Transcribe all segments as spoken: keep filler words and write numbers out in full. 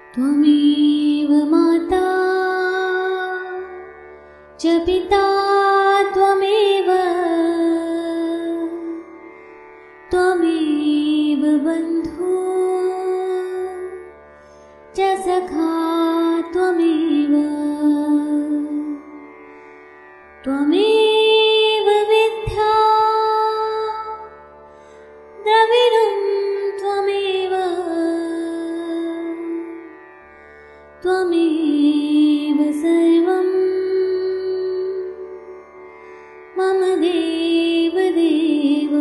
त्वमेव माता च पिता त्वमेव, त्वमेव बन्धु च सखा त्वमेव, त्वमेव विद्या द्रविणं त्वमेव, त्वमेव सर्वं मम देव देव।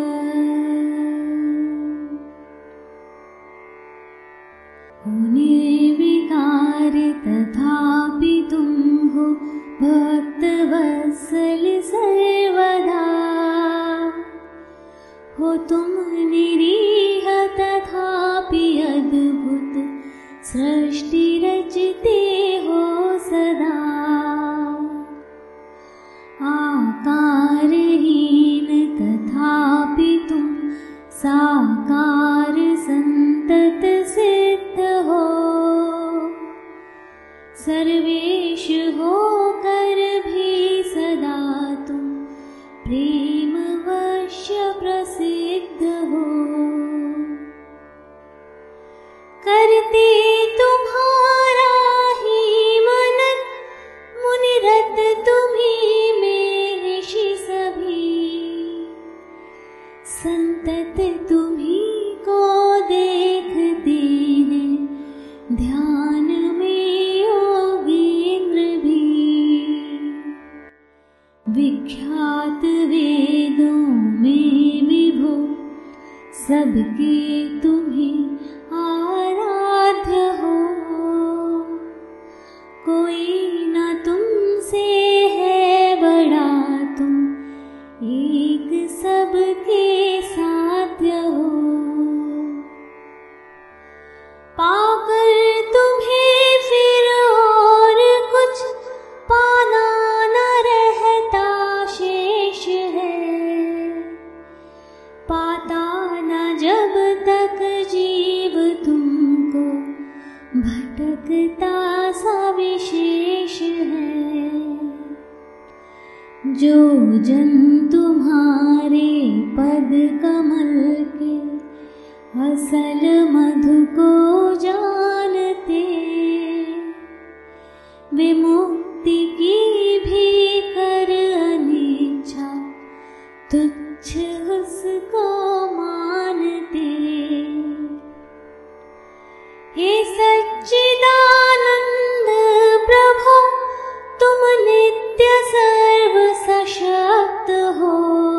हो निर्विकार तथापि तुम हो भक्तवत्सल सर्वदा, हो तुम निरीह तथापि अद्भुत सृष्टि रचते हो सदा। आकारहीन तथापि तुम साकार संतत सिद्ध हो, सर्वेश होकर भी सदा तुम प्रेम वश्य प्रसिद्ध हो। करते तुम्हारा ही मनन मुनिरत तुम्हीं में ऋषि सभी, संतत तुम्हीं को देखते हैं ध्यान में योगींद्र भी। विख्यात वेदों में विभो सबके तुम्हीं आराध्य हो, कोई ना तुमसे है बड़ा, तुम एक सबके साध्य हो। पाकर तुम्हें फिर और कुछ पाना न रहता शेष है, पाता न जब तक जीव तुमको भटकता सा विशेष है। जो जन तुम्हारे पद कमल के असल मधु को जानते, विमुक्ति की भी कर अनिच्छा तुच्छ उसको मानते। हे सच्चिदानंद प्रभु तुम नित्य सर्व सशक्त हो,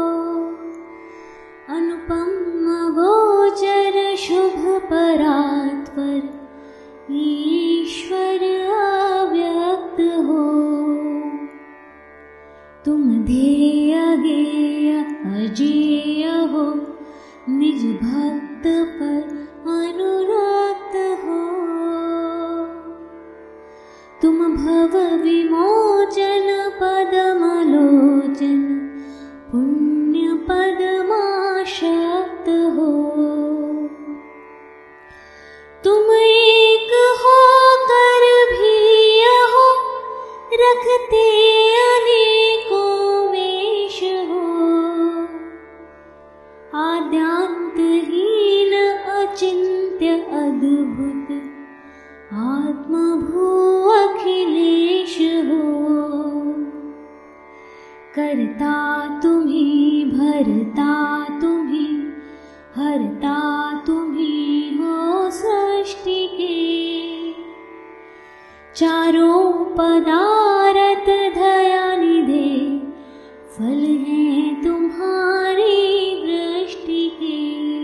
अनुपम गोचर शुभ परात्पर ईश्वर अव्यक्त हो। तुम ध्येय गेय अजेय हो, निज भक्त पर अनुरक्त हो। तुम भव विमोचन पदमलोचन पुण्य पदमाशक्त हो। तुम एक होकर भी हो रखते अनेकों वेश हो, आद्यांतहीन अचिंत्य अद्भुत आत्मभू अखिलेश हो। करता तुम्हीं भरता तुम्हीं हरता तुम्हीं हो सृष्टि के, चारों पदारथ दया निधे फल हैं तुम्हारी दृष्टि के।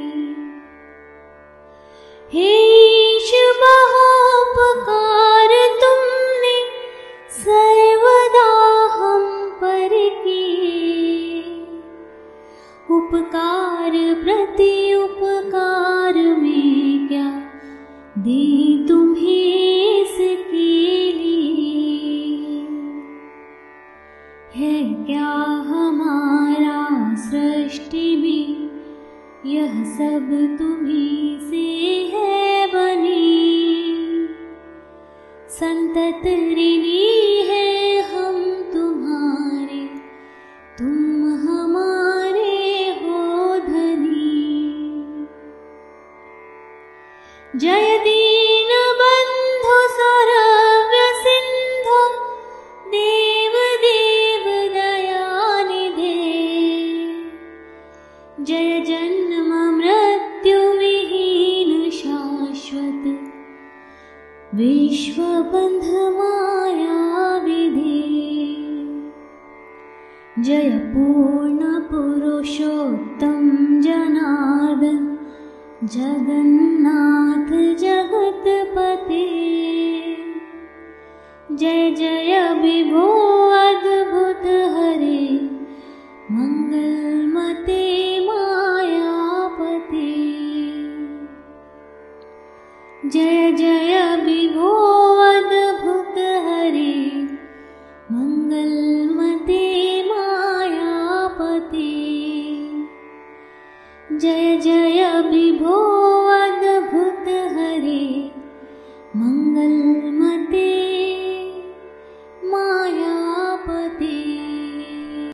हे ईश बहोपकार तुमने सर्वदा हम पर किए, उपकार प्रति उपकार में क्या दी तुम्हें इसके लिए। है क्या हमारा सृष्टि में यह सब तुम्हीं से है बनी, संतत ऋणी है हम तुम्हारे, तुम हमारे हो धनी। जय दीन बंधु सौरव्य सिंधु, देव देव दयानिधे। जय जन्म मृत्यु विहीन शाश्वत, विश्वबंध माया विधे। जय पूर्ण पुरुषोत्तम जनार्दन, जगन्नाथ जगतपते। जय जय विभो अद्भुत हरे, मंगलमते मायापते। जय जय विभो अद्भुत हरे, मंगलमते मायापते। जय जय विभो अद्भुत हरे, मंगलमते